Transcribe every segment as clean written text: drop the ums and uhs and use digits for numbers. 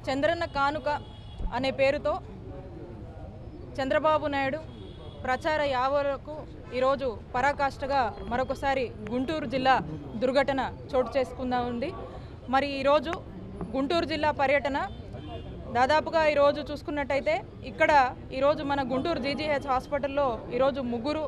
చంద్రన్న కానుక అనే పేరుతో చంద్రబాబు నాయుడు ప్రచార యావలకు ఈరోజు పరాకాష్ఠగా మరొకసారి గుంటూరు జిల్లా దుర్ఘటన చోటు చేసుకుందా ఉంది. మరి ఈరోజు గుంటూరు జిల్లా పర్యటన దాదాపుగా ఈరోజు చూసుకున్నట్టయితే ఇక్కడ ఈరోజు మన గుంటూరు జీజీహెచ్ హాస్పిటల్లో ఈరోజు ముగ్గురు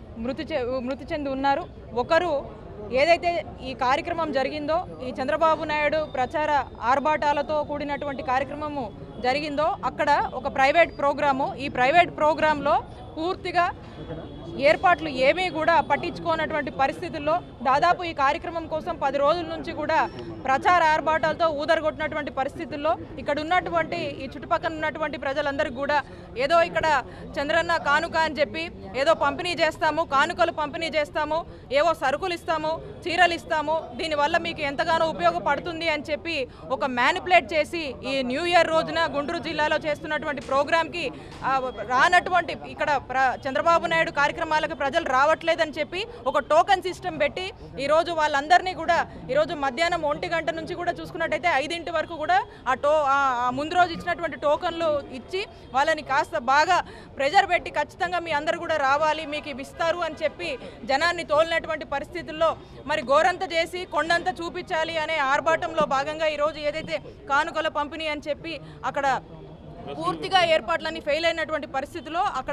మృతి చెంది ఉన్నారు. ఒకరు ఏదైతే ఈ కార్యక్రమం జరిగిందో, ఈ చంద్రబాబు నాయుడు ప్రచార ఆర్భాటాలతో కూడినటువంటి కార్యక్రమము జరిగిందో అక్కడ ఒక ప్రైవేట్ ప్రోగ్రాము, ఈ ప్రైవేట్ ప్రోగ్రాంలో పూర్తిగా ఏర్పాట్లు ఏమీ కూడా పట్టించుకోనటువంటి పరిస్థితుల్లో దాదాపు ఈ కార్యక్రమం కోసం 10 రోజుల నుంచి కూడా ప్రచార ఆర్భాటాలతో ఊదరగొట్టినటువంటి పరిస్థితుల్లో ఇక్కడ ఉన్నటువంటి ఈ చుట్టుపక్కల ఉన్నటువంటి ప్రజలందరికీ కూడా ఏదో ఇక్కడ చంద్రన్న కానుక అని చెప్పి ఏదో పంపిణీ చేస్తాము, కానుకలు పంపిణీ చేస్తాము, ఏవో సరుకులు ఇస్తాము, చీరలు ఇస్తాము, దీనివల్ల మీకు ఎంతగానో ఉపయోగపడుతుంది అని చెప్పి ఒక మ్యానిపులేట్ చేసి ఈ న్యూ ఇయర్ రోజున గుంటూరు జిల్లాలో చేస్తున్నటువంటి ప్రోగ్రాంకి రానటువంటి ఇక్కడ చంద్రబాబు నాయుడు కార్యక్రమాలకు ప్రజలు రావట్లేదని చెప్పి ఒక టోకెన్ సిస్టమ్ పెట్టి ఈరోజు వాళ్ళందరినీ కూడా ఈరోజు మధ్యాహ్నం 1 గంట నుంచి కూడా చూసుకున్నట్టయితే 5 వరకు కూడా ముందు రోజు ఇచ్చినటువంటి టోకన్లు ఇచ్చి వాళ్ళని కాస్త బాగా ప్రెజర్ పెట్టి ఖచ్చితంగా మీ అందరూ కూడా రావాలి, మీకు ఇవి ఇస్తారు అని చెప్పి జనాన్ని తోలినటువంటి పరిస్థితుల్లో మరి గోరంత చేసి కొండంత చూపించాలి అనే ఆర్భాటంలో భాగంగా ఈరోజు ఏదైతే కానుకల పంపిణీ అని చెప్పి అక్కడ పూర్తిగా ఏర్పాట్లన్నీ ఫెయిల్ అయినటువంటి పరిస్థితిలో అక్కడ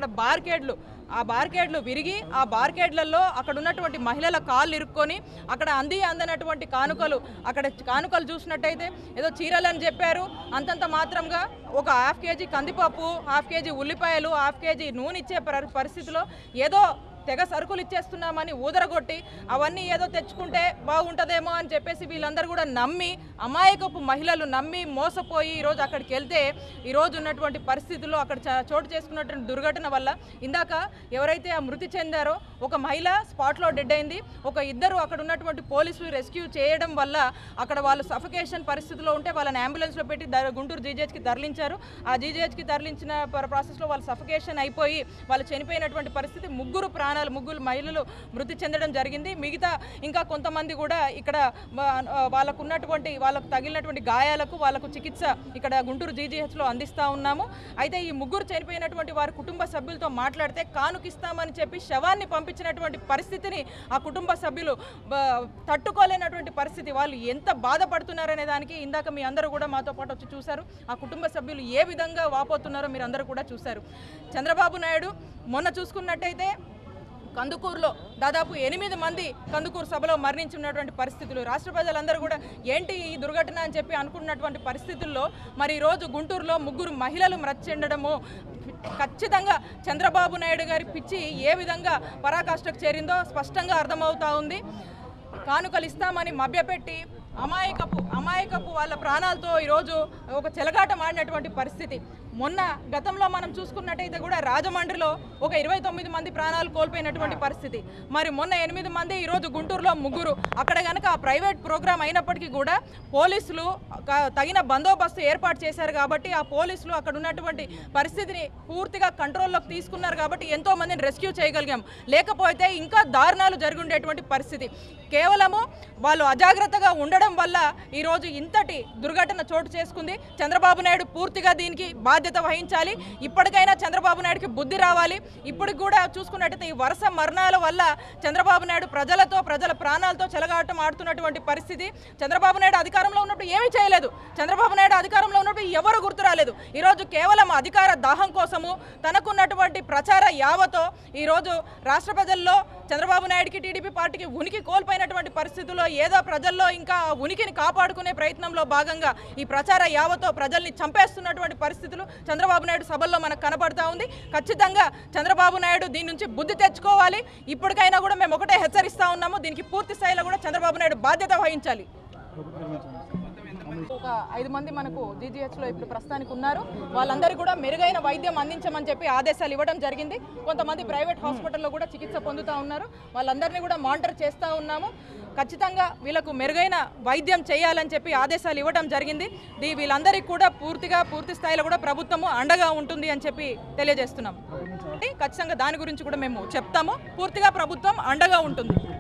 ఆ బార్కేడ్లు విరిగి ఆ బార్కేడ్లలో అక్కడ ఉన్నటువంటి మహిళల కాళ్ళు ఇరుక్కొని అక్కడ అందనటువంటి కానుకలు చూసినట్టయితే ఏదో చీరలని చెప్పారు. అంతంత మాత్రంగా ఒక ½ కేజీ కందిపప్పు, ½ కేజీ ఉల్లిపాయలు, ½ కేజీ నూనె ఇచ్చే పరిస్థితిలో ఏదో తెగ సరుకులు ఇచ్చేస్తున్నామని ఊదరగొట్టి అవన్నీ ఏదో తెచ్చుకుంటే బాగుంటుందేమో అని చెప్పేసి వీళ్ళందరూ కూడా నమ్మి, అమాయకపు మహిళలు నమ్మి మోసపోయి ఈరోజు అక్కడికి వెళ్తే ఈరోజు ఉన్నటువంటి పరిస్థితుల్లో అక్కడ చోటు చేసుకున్నటువంటి దుర్ఘటన వల్ల ఇందాక ఎవరైతే ఆ మృతి చెందారో ఒక మహిళ స్పాట్లో డెడ్ అయింది, ఒక ఇద్దరు అక్కడ ఉన్నటువంటి పోలీసులు రెస్క్యూ చేయడం వల్ల అక్కడ వాళ్ళు సఫికేషన్ పరిస్థితిలో ఉంటే వాళ్ళని అంబులెన్స్లో పెట్టి గుంటూరు జీజీహెచ్కి తరలించారు. ఆ జీజీహెచ్కి తరలించిన ప్రాసెస్లో వాళ్ళు సఫికేషన్ అయిపోయి వాళ్ళు చనిపోయినటువంటి పరిస్థితి. ముగ్గురు మహిళలు మృతి చెందడం జరిగింది. మిగతా ఇంకా కొంతమంది కూడా ఇక్కడ వాళ్ళకు తగిలినటువంటి గాయాలకు వాళ్ళకు చికిత్స ఇక్కడ గుంటూరు జీజీహెచ్లో అందిస్తూ ఉన్నాము. అయితే ఈ ముగ్గురు చనిపోయినటువంటి వారి కుటుంబ సభ్యులతో మాట్లాడితే కానుకిస్తామని చెప్పి శవాన్ని పంపించినటువంటి పరిస్థితిని ఆ కుటుంబ సభ్యులు తట్టుకోలేనటువంటి పరిస్థితి. వాళ్ళు ఎంత బాధపడుతున్నారనే దానికి ఇందాక మీ అందరూ కూడా మాతో పాటు వచ్చి చూశారు. ఆ కుటుంబ సభ్యులు ఏ విధంగా వాపోతున్నారో మీరు అందరూ కూడా చూశారు. చంద్రబాబు నాయుడు మొన్న చూసుకున్నట్టయితే కందుకూరులో దాదాపు 8 మంది కందుకూరు సభలో మరణించినటువంటి పరిస్థితులు. రాష్ట్ర ప్రజలందరూ కూడా ఏంటి ఈ దుర్ఘటన అని చెప్పి అనుకున్నటువంటి పరిస్థితుల్లో మరి ఈరోజు గుంటూరులో 3 మహిళలు మృతి చెందడము ఖచ్చితంగా చంద్రబాబు నాయుడు గారి పిచ్చి ఏ విధంగా పరాకాష్ఠకు చేరిందో స్పష్టంగా అర్థమవుతా ఉంది. కానుకలు ఇస్తామని మభ్యపెట్టి అమాయకపు వాళ్ళ ప్రాణాలతో ఈరోజు ఒక చెలగాటం ఆడినటువంటి పరిస్థితి. మొన్న గతంలో మనం చూసుకున్నట్టయితే కూడా రాజమండ్రిలో ఒక 29 మంది ప్రాణాలు కోల్పోయినటువంటి పరిస్థితి. మరి మొన్న 8 మంది, ఈరోజు గుంటూరులో 3. అక్కడ కనుక ఆ ప్రైవేట్ ప్రోగ్రాం అయినప్పటికీ కూడా పోలీసులు తగిన బందోబస్తు ఏర్పాటు చేశారు కాబట్టి ఆ పోలీసులు అక్కడ ఉన్నటువంటి పరిస్థితిని పూర్తిగా కంట్రోల్లోకి తీసుకున్నారు కాబట్టి ఎంతో మందిని రెస్క్యూ చేయగలిగాం. లేకపోతే ఇంకా దారుణాలు జరుగుండేటువంటి పరిస్థితి. కేవలము వాళ్ళు అజాగ్రత్తగా ఉండడం వల్ల ఈరోజు ఇంతటి దుర్ఘటన చోటు చేసుకుంది. చంద్రబాబు నాయుడు పూర్తిగా దీనికి బాధ్యత వహించాలి. ఇప్పటికైనా చంద్రబాబు నాయుడుకి బుద్ధి రావాలి. ఇప్పటికి కూడా చూసుకున్నట్టయితే ఈ వరుస మరణాల వల్ల చంద్రబాబు నాయుడు ప్రజల ప్రాణాలతో చెలగాటం ఆడుతున్నటువంటి పరిస్థితి. చంద్రబాబు నాయుడు అధికారంలో ఉన్నప్పుడు ఏమీ చేయలేదు. చంద్రబాబు నాయుడు అధికారంలో ఉన్నప్పుడు ఎవరు గుర్తు రాలేదు. ఈరోజు కేవలం అధికార దాహం కోసము తనకున్నటువంటి ప్రచార యావతో ఈరోజు రాష్ట్ర ప్రజల్లో చంద్రబాబు నాయుడుకి టీడీపీ పార్టీకి ఉనికి కోల్పోయినటువంటి పరిస్థితుల్లో ఏదో ప్రజల్లో ఇంకా ఉనికిని కాపాడుకునే ప్రయత్నంలో భాగంగా ఈ ప్రచార యావతో ప్రజల్ని చంపేస్తున్నటువంటి పరిస్థితులు చంద్రబాబు నాయుడు సభల్లో మనకు కనబడతా ఉంది. ఖచ్చితంగా చంద్రబాబు నాయుడు దీని నుంచి బుద్ధి తెచ్చుకోవాలి. ఇప్పటికైనా కూడా మేము ఒకటే హెచ్చరిస్తూ ఉన్నాము, దీనికి పూర్తి స్థాయిలో కూడా చంద్రబాబు నాయుడు బాధ్యత వహించాలి. ఒక 5 మంది మనకు జీజీహెచ్లో ఇప్పుడు ప్రస్తుతానికి ఉన్నారు. వాళ్ళందరికీ కూడా మెరుగైన వైద్యం అందించమని చెప్పి ఆదేశాలు ఇవ్వడం జరిగింది. కొంతమంది ప్రైవేట్ హాస్పిటల్లో కూడా చికిత్స పొందుతూ ఉన్నారు. వాళ్ళందరినీ కూడా మానిటర్ చేస్తూ ఉన్నాము. ఖచ్చితంగా వీళ్ళకు మెరుగైన వైద్యం చేయాలని చెప్పి ఆదేశాలు ఇవ్వడం జరిగింది. వీళ్ళందరికీ కూడా పూర్తి స్థాయిలో కూడా ప్రభుత్వము అండగా ఉంటుంది అని చెప్పి తెలియజేస్తున్నాము. ఖచ్చితంగా దాని గురించి కూడా మేము చెప్తాము. పూర్తిగా ప్రభుత్వం అండగా ఉంటుంది.